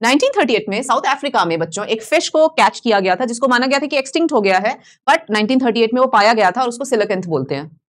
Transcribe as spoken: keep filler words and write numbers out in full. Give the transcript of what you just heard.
Nineteen thirty eight में South Africa में बच्चों एक फिश को कैच किया गया था जिसको माना गया था कि एक्सटिंक्ट हो गया है, बट नाइनटीन थर्टी एट में वो पाया गया था और उसको सिलिकंथ बोलते हैं।